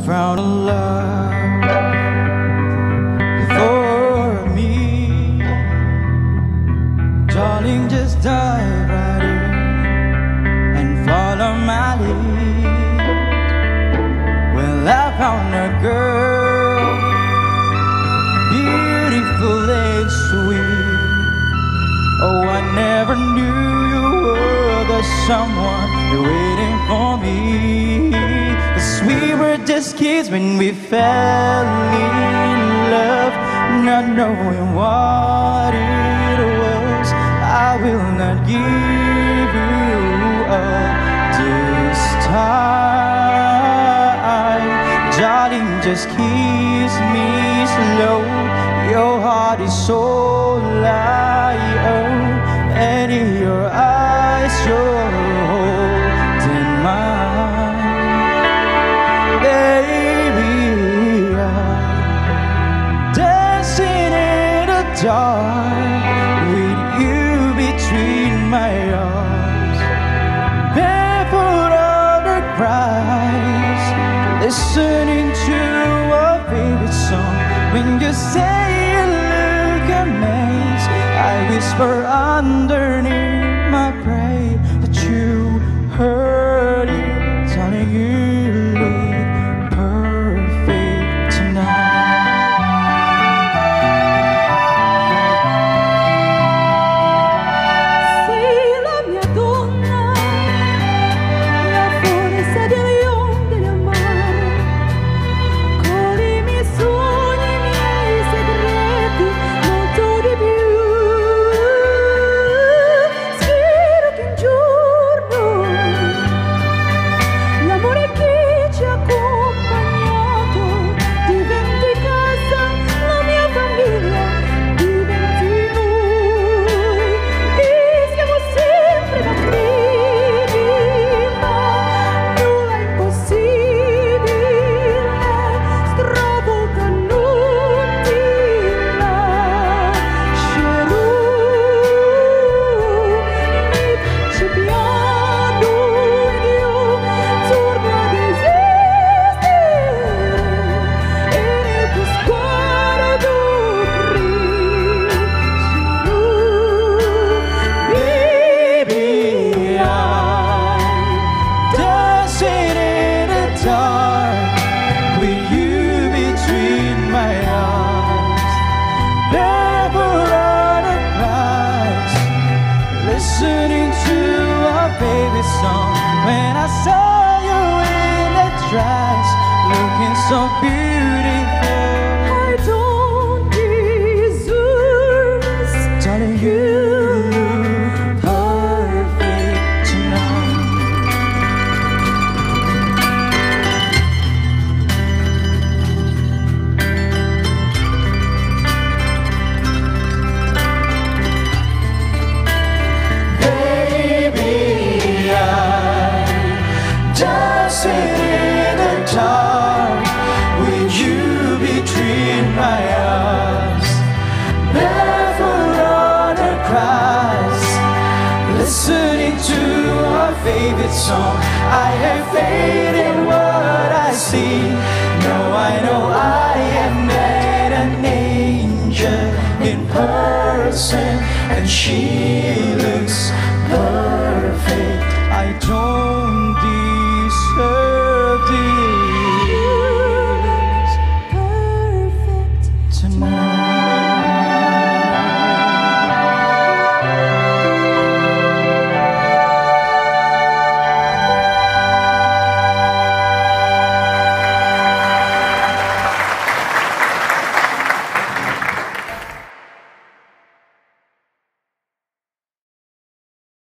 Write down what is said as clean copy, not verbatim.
found a love for me. Darling, just dive right in and follow my lead. Well, I found a girl, beautiful and sweet. Oh, I never knew you were the someone you're waiting for me. 'Cause we were just kids when we fell in love, not knowing what it was. I will not give you up this time. Darling, just kiss me slow. Your heart is so light, and in your eyes you're holding mine. Baby, I'm dancing in the dark with you between my arms, barefoot on the grass, listening to our favorite song. When you say you look amazed, I whisper underneath my breath that you heard it, telling you look perfect tonight. Sei la mia donna, la forza del leone del mare, con i miei sogni, i miei segreti, molto di più. Spero che un giorno l'amore che ci ha accompagnato diventi casa, la mia famiglia, diventi noi. E siamo sempre bambini, ma nulla è impossibile, stravolta non ti lascerò. Ci piano ed io torno ad esistere, e nel tuo sguardo crescerò. Baby, I'm dancing in the dark with you between my arms, barefoot on the grass, listening to our favorite song. When I saw you in that dress, looking so beautiful, I don't deserve this. darling, you look perfect tonight. Baby, I'm dancing in the dark with you between my arms, barefoot on the grass, listening to our favorite song. I have faith in what I see. Now I know I have met an angel in person, and she